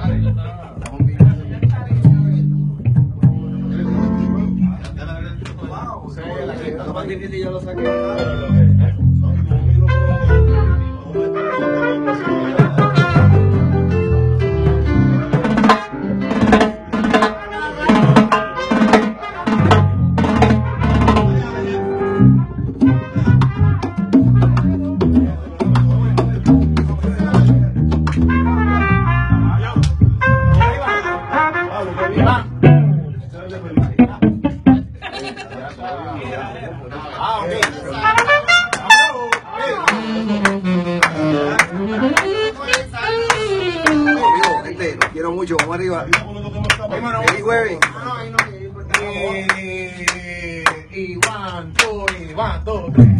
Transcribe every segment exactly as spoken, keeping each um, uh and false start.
Yo lo saqué. Quiero mucho, vamos arriba. Feliz jueves. Y one, two, y one, two, tres.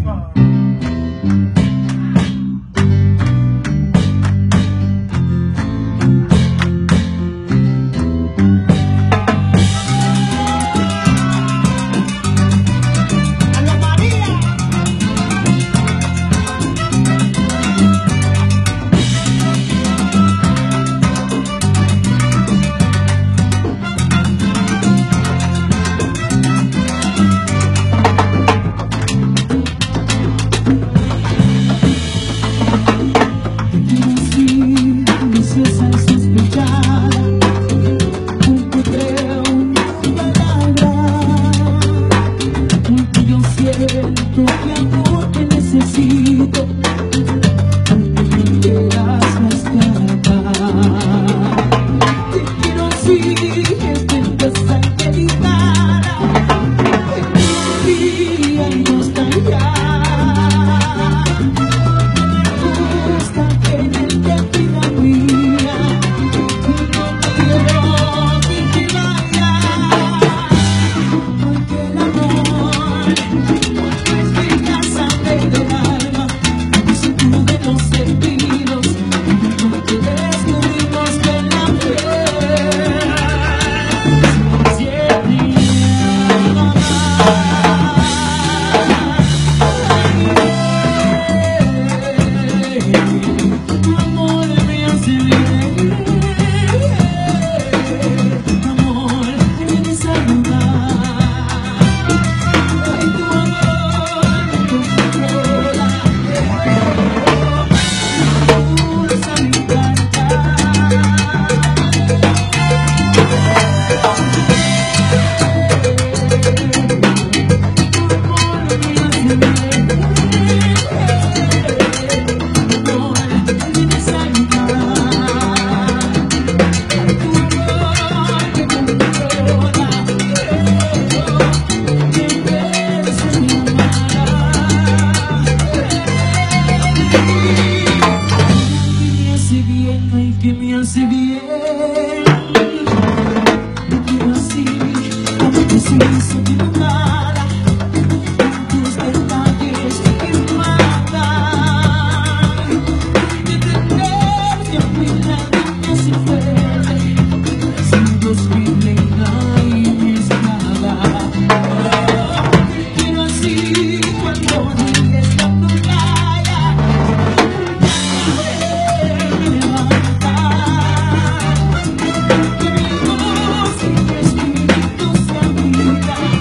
Espíritu se olvida.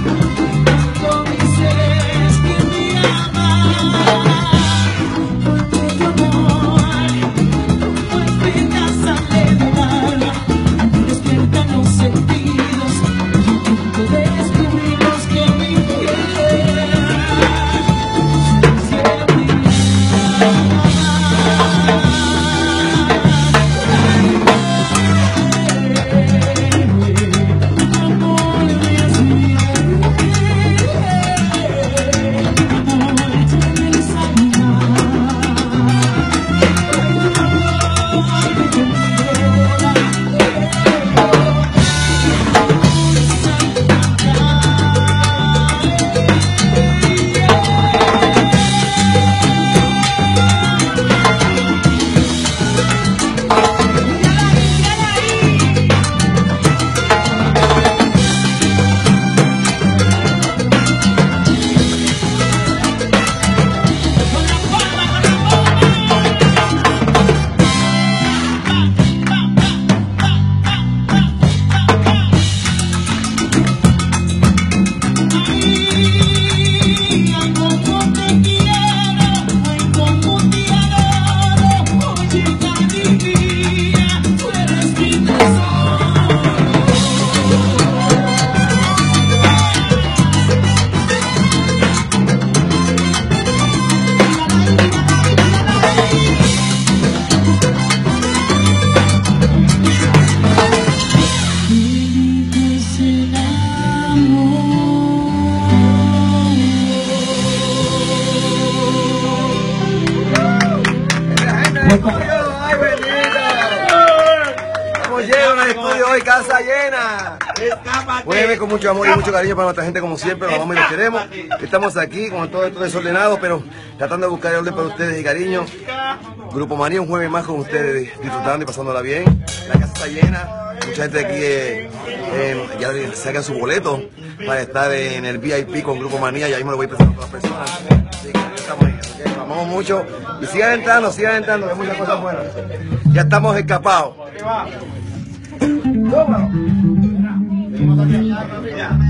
el estudio hoy, casa llena. Jueves con mucho amor y mucho cariño para nuestra gente, como siempre, los amamos y los queremos. Estamos aquí con todo esto desordenado, pero tratando de buscar el orden para ustedes y cariño. Grupo Manía, un jueves más con ustedes, disfrutando y pasándola bien. La casa está llena, mucha gente aquí eh, eh, ya sacan su boleto para estar en el V I P con Grupo Manía, y ahí me lo voy presentando a todas las personas. Así que estamos ahí, okay, los amamos mucho y sigan entrando, sigan entrando, hay muchas cosas buenas. Ya estamos escapados.